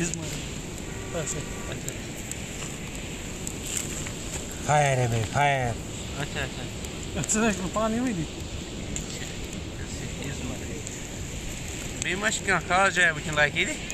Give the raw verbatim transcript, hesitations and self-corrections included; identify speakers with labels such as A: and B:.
A: fire है भाई fire
B: अच्छा अच्छा
C: अच्छा पानी में नहीं
B: बेमश क्या खास जाए वुन लाइक ये